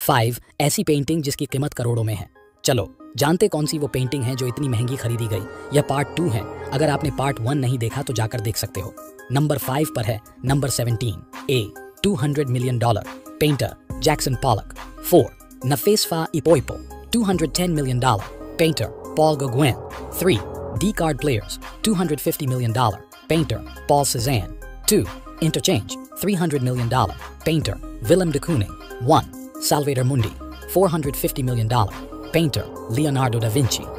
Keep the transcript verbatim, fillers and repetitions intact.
Five ऐसी painting जिसकी कीमत करोड़ों में है। चलो जानते कौन सी वो पेंटिंग है जो इतनी महंगी खरीदी गई। यह पार्ट टू है। अगर आपने पार्ट वन नहीं देखा तो जाकर देख सकते हो। नंबर फाइव पर है number seventeen a two hundred million dollar painter Jackson Pollock. Four नफेसफा इपोइपो two hundred ten million dollar painter Paul Gauguin. Three D card players two hundred fifty million dollar painter Paul Cézanne. two Interchange three hundred million dollar painter Willem de Kooning. one Salvator Mundi four hundred fifty million dollar painter Leonardo da Vinci.